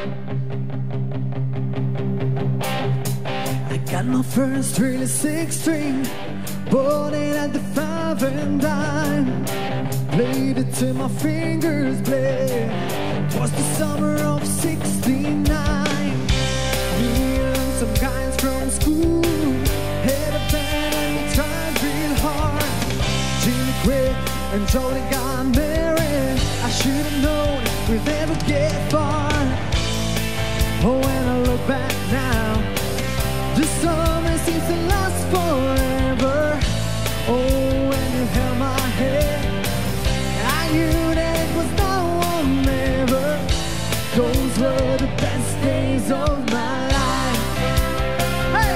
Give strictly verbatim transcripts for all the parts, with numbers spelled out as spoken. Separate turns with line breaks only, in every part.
I got my first really six string, bought it at the five and dime, played it till my fingers bled. It was the summer of sixty-nine. Me and some guys from school had a band and we tried real hard. Jimmy quit and Jody got married. I should have known we'd never get far. Oh, when I look back now, the summer seems to last forever. Oh, when you held my hand, I knew that it was now or never. Those were the best days of my life. Hey!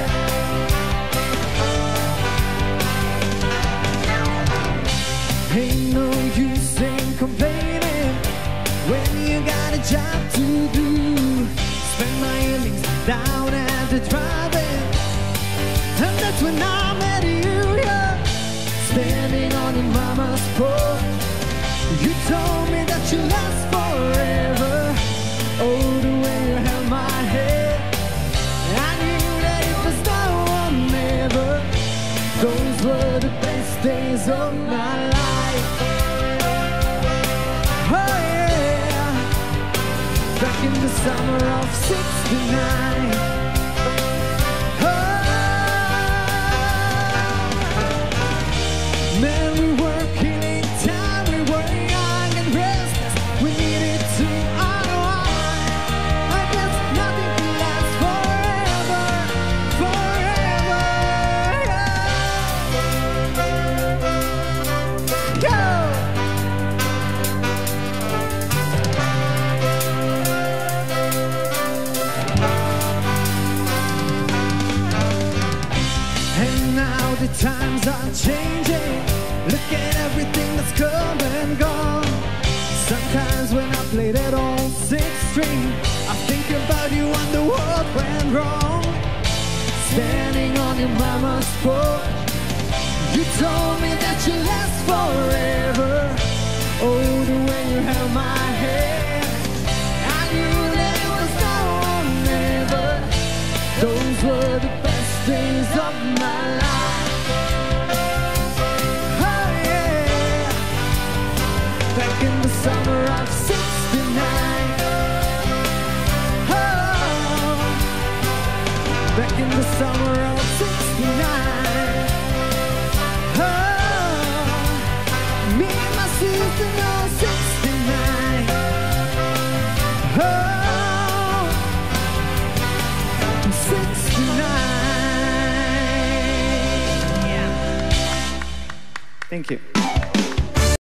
Ain't no use in complaining when you got a job to do. Spend my evenings down at the drive-in, and that's when I met you, yeah. Standing on your mama's porch, you told me that you last forever. Oh, the way you held my head, I knew that it was now or never. Those were the best days of my life. Oh yeah, back in the summer of sixty-nine. Man, we were killing time, we were young and restless, we needed to unwind. I guess nothing can last forever, forever, yeah. Go! And now the times are changing. Look at everything that's come and gone. Sometimes when I play that old sixth string, I think about you and the world went wrong. Standing on your mama's porch, you told me that you last forever. Oh, the way you held my hand, I knew that it was now or never. Those were the best days of my life. Back in the summer of sixty-nine. Oh, back in the summer of sixty-nine. Oh, me and my sister know sixty-nine. Oh, sixty-nine. Yeah. Thank you.